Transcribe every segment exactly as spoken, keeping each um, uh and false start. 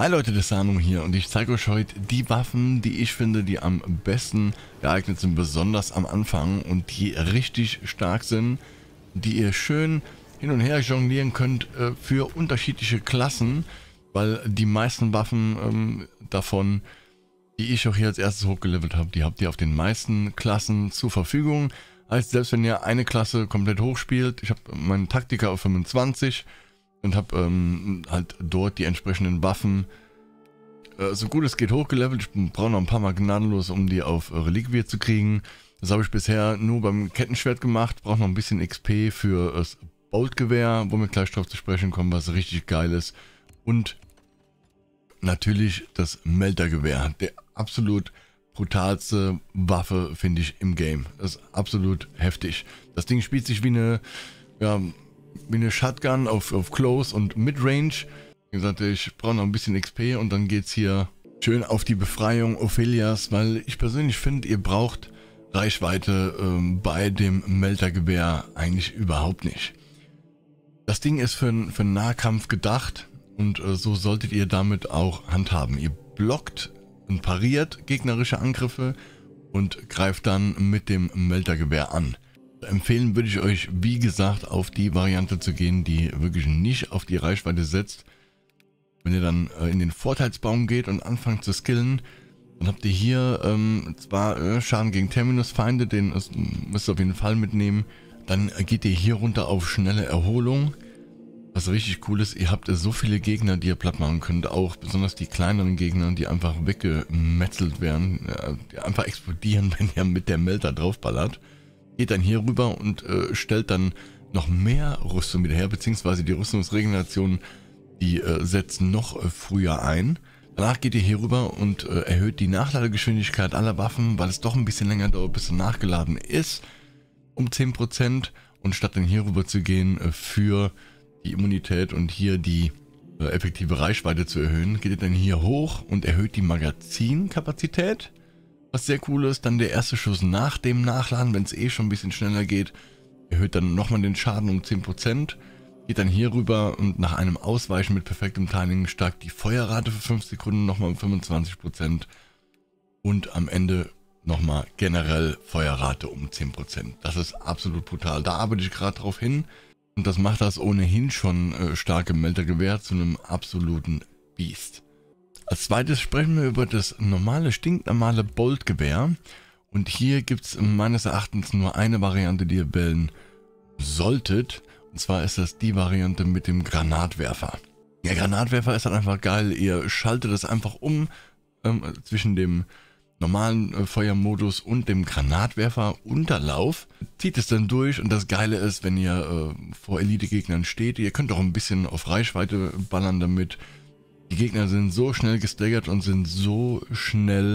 Hi Leute, der Sanu hier und ich zeige euch heute die Waffen, die ich finde, die am besten geeignet sind, besonders am Anfang und die richtig stark sind, die ihr schön hin und her jonglieren könnt äh, für unterschiedliche Klassen, weil die meisten Waffen ähm, davon, die ich auch hier als erstes hochgelevelt habe, die habt ihr auf den meisten Klassen zur Verfügung. Heißt, selbst wenn ihr eine Klasse komplett hochspielt, ich habe meinen Taktiker auf fünfundzwanzig und habe ähm, halt dort die entsprechenden Waffen äh, so gut es geht hochgelevelt. Ich brauche noch ein paar Mal gnadenlos, um die auf äh, Reliquie zu kriegen. Das habe ich bisher nur beim Kettenschwert gemacht. Brauche noch ein bisschen X P für das Boltgewehr, wo wir gleich drauf zu sprechen kommen, was richtig geil ist. Und natürlich das Meltergewehr, der absolut brutalste Waffe, finde ich, im Game. Das ist absolut heftig. Das Ding spielt sich wie eine, ja, wie eine Shotgun auf, auf Close und Midrange. Wie gesagt, ich brauche noch ein bisschen X P und dann geht es hier schön auf die Befreiung Ophelias, weil ich persönlich finde, ihr braucht Reichweite ähm, bei dem Meltergewehr eigentlich überhaupt nicht. Das Ding ist für, für Nahkampf gedacht und äh, so solltet ihr damit auch handhaben. Ihr blockt und pariert gegnerische Angriffe und greift dann mit dem Meltergewehr an. Empfehlen würde ich euch, wie gesagt, auf die Variante zu gehen, die wirklich nicht auf die Reichweite setzt. Wenn ihr dann äh, in den Vorteilsbaum geht und anfangt zu skillen, dann habt ihr hier ähm, zwar äh, Schaden gegen Terminusfeinde, den ist, müsst ihr auf jeden Fall mitnehmen. Dann äh, geht ihr hier runter auf schnelle Erholung. Was richtig cool ist, ihr habt äh, so viele Gegner, die ihr platt machen könnt, auch besonders die kleineren Gegner, die einfach weggemetzelt werden, äh, die einfach explodieren, wenn ihr mit der Melter draufballert. Geht dann hier rüber und äh, stellt dann noch mehr Rüstung wieder her, beziehungsweise die Rüstungsregeneration, die äh, setzt noch äh, früher ein. Danach geht ihr hier rüber und äh, erhöht die Nachladegeschwindigkeit aller Waffen, weil es doch ein bisschen länger dauert, bis es nachgeladen ist, um zehn Prozent. Und statt dann hier rüber zu gehen äh, für die Immunität und hier die äh, effektive Reichweite zu erhöhen, geht ihr dann hier hoch und erhöht die Magazinkapazität. Was sehr cool ist, dann der erste Schuss nach dem Nachladen, wenn es eh schon ein bisschen schneller geht, erhöht dann nochmal den Schaden um zehn Prozent. Geht dann hier rüber und nach einem Ausweichen mit perfektem Timing steigt die Feuerrate für fünf Sekunden nochmal um fünfundzwanzig Prozent. Und am Ende nochmal generell Feuerrate um zehn Prozent. Das ist absolut brutal. Da arbeite ich gerade drauf hin. Und das macht das ohnehin schon äh, starke Meltergewehr zu einem absoluten Biest. Als zweites sprechen wir über das normale, stinknormale Boltgewehr. Und hier gibt es meines Erachtens nur eine Variante, die ihr wählen solltet. Und zwar ist das die Variante mit dem Granatwerfer. Der Granatwerfer ist halt einfach geil. Ihr schaltet es einfach um ähm, zwischen dem normalen äh, Feuermodus und dem Granatwerfer-Unterlauf. Zieht es dann durch und das Geile ist, wenn ihr äh, vor Elite-Gegnern steht, ihr könnt auch ein bisschen auf Reichweite ballern damit. Die Gegner sind so schnell gestaggert und sind so schnell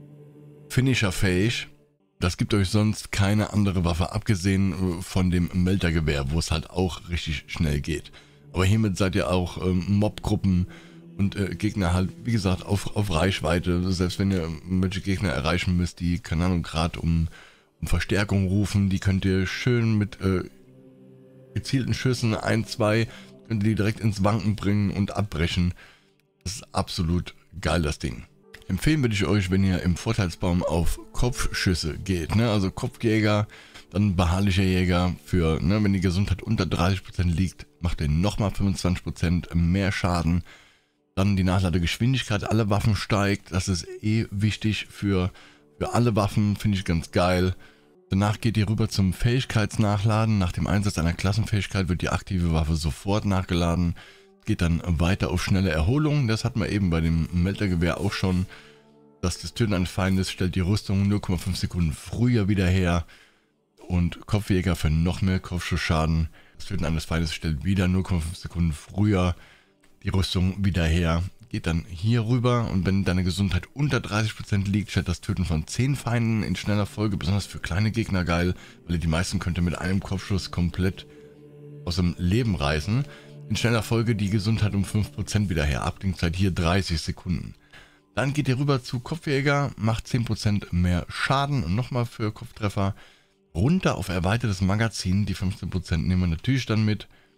finisherfähig. Das gibt euch sonst keine andere Waffe, abgesehen von dem Meltergewehr, wo es halt auch richtig schnell geht. Aber hiermit seid ihr auch ähm, Mobgruppen und äh, Gegner halt, wie gesagt, auf, auf Reichweite. Selbst wenn ihr welche Gegner erreichen müsst, die, keine Ahnung, gerade um, um Verstärkung rufen, die könnt ihr schön mit äh, gezielten Schüssen, ein, zwei, könnt ihr die direkt ins Wanken bringen und abbrechen. Das ist absolut geil, das Ding. Empfehlen würde ich euch, wenn ihr im Vorteilsbaum auf Kopfschüsse geht, ne? Also Kopfjäger, dann beharrlicher Jäger für, ne, wenn die Gesundheit unter dreißig Prozent liegt, macht ihr nochmal fünfundzwanzig Prozent mehr Schaden. Dann die Nachladegeschwindigkeit aller Waffen steigt, das ist eh wichtig für, für alle Waffen, finde ich ganz geil. Danach geht ihr rüber zum Fähigkeitsnachladen. Nach dem Einsatz einer Klassenfähigkeit wird die aktive Waffe sofort nachgeladen. Geht dann weiter auf schnelle Erholung. Das hat man eben bei dem Meltergewehr auch schon. Das, das Töten eines Feindes stellt die Rüstung null Komma fünf Sekunden früher wieder her. Und Kopfjäger für noch mehr Kopfschussschaden. Das Töten eines Feindes stellt wieder null Komma fünf Sekunden früher die Rüstung wieder her. Geht dann hier rüber und wenn deine Gesundheit unter dreißig Prozent liegt, stellt das Töten von zehn Feinden in schneller Folge, besonders für kleine Gegner geil, weil ihr die meisten könnt ihr mit einem Kopfschuss komplett aus dem Leben reißen. In schneller Folge die Gesundheit um fünf Prozent wieder her. Abklingzeit hier dreißig Sekunden. Dann geht ihr rüber zu Kopfjäger, macht zehn Prozent mehr Schaden und nochmal für Kopftreffer. Runter auf erweitertes Magazin, die fünfzehn Prozent nehmen wir natürlich dann mit.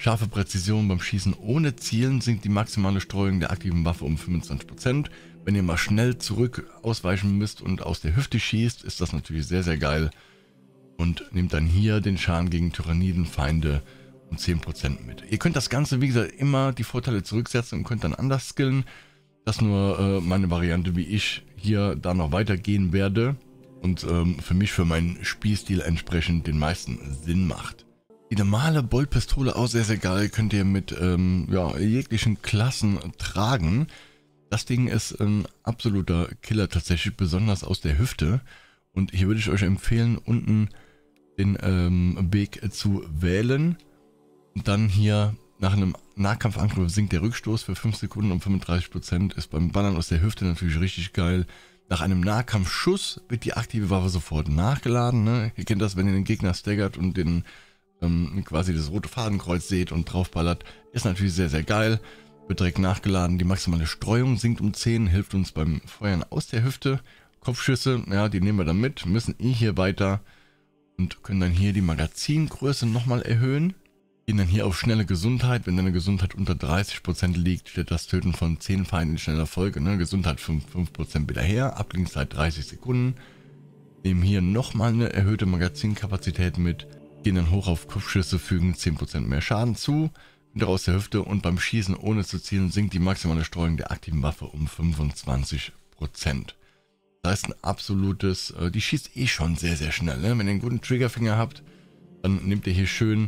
Scharfe Präzision beim Schießen ohne Zielen sinkt die maximale Streuung der aktiven Waffe um fünfundzwanzig Prozent. Wenn ihr mal schnell zurück ausweichen müsst und aus der Hüfte schießt, ist das natürlich sehr, sehr geil. Und nehmt dann hier den Schaden gegen Tyrannidenfeinde um zehn Prozent mit. Ihr könnt das Ganze, wie gesagt, immer die Vorteile zurücksetzen und könnt dann anders skillen. Das ist nur äh, meine Variante, wie ich hier da noch weitergehen werde. Und ähm, für mich, für meinen Spielstil entsprechend den meisten Sinn macht. Die normale Boltpistole auch sehr, sehr geil. Könnt ihr mit ähm, ja, jeglichen Klassen tragen. Das Ding ist ein absoluter Killer tatsächlich, besonders aus der Hüfte. Und hier würde ich euch empfehlen, unten den ähm, Weg zu wählen. Und dann hier nach einem Nahkampfangriff sinkt der Rückstoß für fünf Sekunden um fünfunddreißig Prozent. Ist beim Ballern aus der Hüfte natürlich richtig geil. Nach einem Nahkampfschuss wird die aktive Waffe sofort nachgeladen. Ne? Ihr kennt das, wenn ihr den Gegner staggert und den ähm, quasi das rote Fadenkreuz seht und draufballert. Ist natürlich sehr, sehr geil. Wird direkt nachgeladen. Die maximale Streuung sinkt um zehn. Hilft uns beim Feuern aus der Hüfte. Kopfschüsse, ja, die nehmen wir dann mit. Müssen eh hier weiter. Und können dann hier die Magazingröße nochmal erhöhen. Gehen dann hier auf schnelle Gesundheit. Wenn deine Gesundheit unter dreißig Prozent liegt, steht das Töten von zehn Feinden in schneller Folge. Ne? Gesundheit fünf Prozent wieder her. Abklingzeit dreißig Sekunden. Nehmen hier nochmal eine erhöhte Magazinkapazität mit. Gehen dann hoch auf Kopfschüsse, fügen zehn Prozent mehr Schaden zu. Wieder aus der Hüfte. Und beim Schießen ohne zu zielen sinkt die maximale Streuung der aktiven Waffe um fünfundzwanzig Prozent. Das ist ein absolutes... Äh, die schießt eh schon sehr, sehr schnell. Ne? Wenn ihr einen guten Triggerfinger habt, dann nehmt ihr hier schön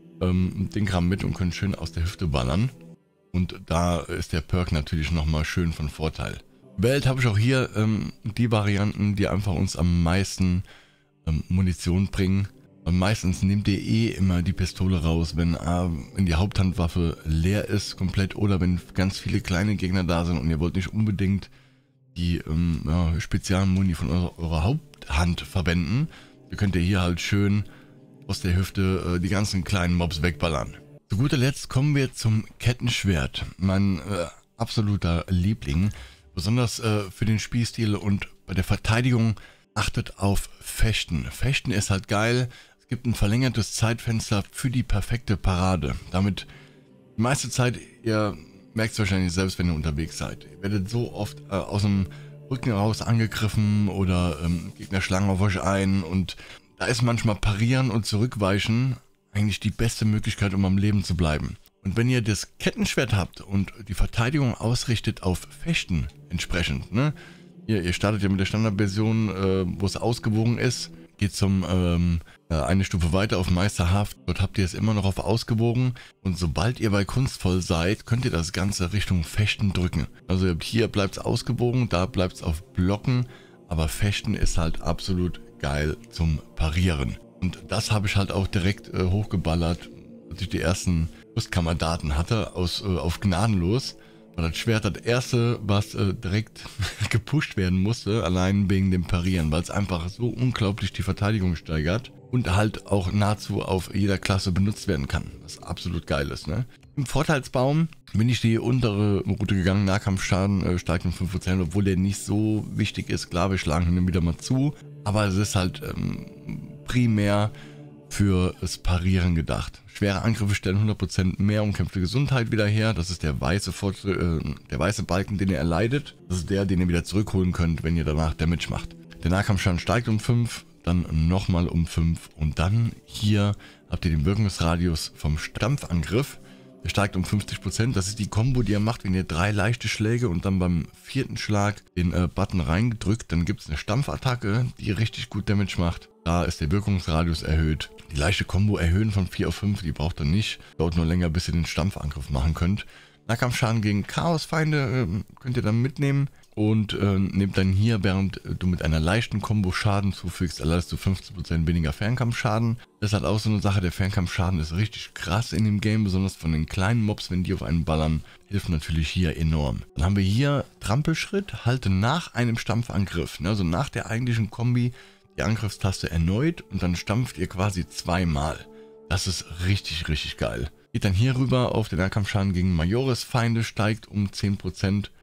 den Kram mit und können schön aus der Hüfte ballern. Und da ist der Perk natürlich nochmal schön von Vorteil. Welt habe ich auch hier ähm, die Varianten, die einfach uns am meisten ähm, Munition bringen. Und meistens nehmt ihr eh immer die Pistole raus, wenn, äh, wenn die Haupthandwaffe leer ist komplett oder wenn ganz viele kleine Gegner da sind und ihr wollt nicht unbedingt die ähm, ja, Spezialmuni von eurer, eurer Haupthand verwenden. Ihr könnt ihr hier halt schön aus der Hüfte äh, die ganzen kleinen Mobs wegballern. Zu guter Letzt kommen wir zum Kettenschwert. Mein äh, absoluter Liebling. Besonders äh, für den Spielstil und bei der Verteidigung achtet auf Fechten. Fechten ist halt geil. Es gibt ein verlängertes Zeitfenster für die perfekte Parade. Damit die meiste Zeit, ihr merkt es wahrscheinlich selbst, wenn ihr unterwegs seid. Ihr werdet so oft äh, aus dem Rücken raus angegriffen oder ähm, Gegner schlagen auf euch ein und da ist manchmal Parieren und Zurückweichen eigentlich die beste Möglichkeit, um am Leben zu bleiben. Und wenn ihr das Kettenschwert habt und die Verteidigung ausrichtet auf Fechten entsprechend, ne? Ihr, ihr startet ja mit der Standardversion, äh, wo es ausgewogen ist, geht zum ähm, äh, eine Stufe weiter auf Meisterhaft. Dort habt ihr es immer noch auf ausgewogen. Und sobald ihr bei kunstvoll seid, könnt ihr das Ganze Richtung Fechten drücken. Also hier bleibt es ausgewogen, da bleibt es auf Blocken. Aber Fechten ist halt absolut geil zum Parieren. Und das habe ich halt auch direkt äh, hochgeballert, als ich die ersten Rüstkammerdaten hatte, aus, äh, auf gnadenlos. War das Schwert das erste, was äh, direkt gepusht werden musste, allein wegen dem Parieren, weil es einfach so unglaublich die Verteidigung steigert und halt auch nahezu auf jeder Klasse benutzt werden kann, was absolut geil ist. Ne? Im Vorteilsbaum bin ich die untere Route gegangen, Nahkampfschaden äh, steigt um fünf Prozent, obwohl der nicht so wichtig ist. Klar, wir schlagen ihn wieder mal zu, aber es ist halt ähm, primär für das Parieren gedacht. Schwere Angriffe stellen hundert Prozent mehr umkämpfte Gesundheit wieder her. Das ist der weiße, äh, der weiße Balken, den ihr erleidet. Das ist der, den ihr wieder zurückholen könnt, wenn ihr danach Damage macht. Der Nahkampfschaden steigt um fünf, dann nochmal um fünf und dann hier habt ihr den Wirkungsradius vom Stampfangriff. Der steigt um fünfzig Prozent. Das ist die Kombo, die ihr macht, wenn ihr drei leichte Schläge und dann beim vierten Schlag den äh, Button reingedrückt, dann gibt es eine Stampfattacke, die richtig gut Damage macht. Da ist der Wirkungsradius erhöht. Die leichte Kombo erhöhen von vier auf fünf, die braucht ihr nicht. Dauert nur länger, bis ihr den Stampfangriff machen könnt. Nahkampfschaden gegen Chaosfeinde äh, könnt ihr dann mitnehmen. Und äh, nehmt dann hier, während du mit einer leichten Kombo Schaden zufügst, erleidest du fünfzehn Prozent weniger Fernkampfschaden. Das ist halt auch so eine Sache, der Fernkampfschaden ist richtig krass in dem Game, besonders von den kleinen Mobs, wenn die auf einen ballern, hilft natürlich hier enorm. Dann haben wir hier Trampelschritt, halte nach einem Stampfangriff, ne, also nach der eigentlichen Kombi die Angriffstaste erneut und dann stampft ihr quasi zweimal. Das ist richtig, richtig geil. Geht dann hier rüber auf den Nahkampfschaden gegen Majoris-Feinde, steigt um zehn Prozent.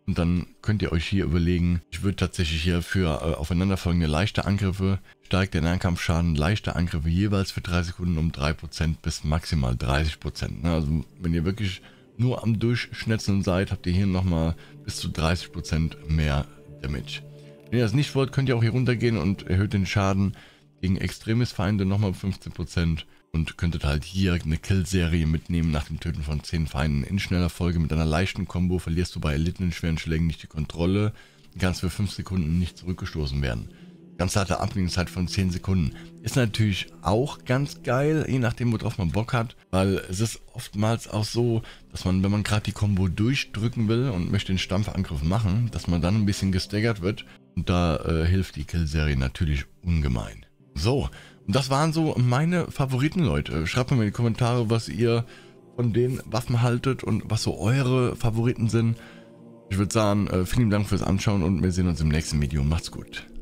Und dann könnt ihr euch hier überlegen, ich würde tatsächlich hier für äh, aufeinanderfolgende leichte Angriffe, steigt der Nahkampfschaden, leichte Angriffe jeweils für drei Sekunden um drei Prozent bis maximal dreißig Prozent. Ne? Also wenn ihr wirklich nur am Durchschnetzeln seid, habt ihr hier nochmal bis zu dreißig Prozent mehr Damage. Wenn ihr das nicht wollt, könnt ihr auch hier runtergehen und erhöht den Schaden gegen Extremis-Feinde nochmal um fünfzehn Prozent. Und könntet halt hier eine Kill-Serie mitnehmen nach dem Töten von zehn Feinden in schneller Folge. Mit einer leichten Combo verlierst du bei erlittenen schweren Schlägen nicht die Kontrolle. Du kannst für fünf Sekunden nicht zurückgestoßen werden. Ganz harte Abklingungszeit von zehn Sekunden. Ist natürlich auch ganz geil, je nachdem worauf man Bock hat. Weil es ist oftmals auch so, dass man, wenn man gerade die Combo durchdrücken will und möchte den Stampfangriff machen, dass man dann ein bisschen gestaggert wird. Und da äh, hilft die Kill-Serie natürlich ungemein. So. Und das waren so meine Favoriten, Leute. Schreibt mir in die Kommentare, was ihr von den Waffen haltet und was so eure Favoriten sind. Ich würde sagen, vielen Dank fürs Anschauen und wir sehen uns im nächsten Video. Macht's gut.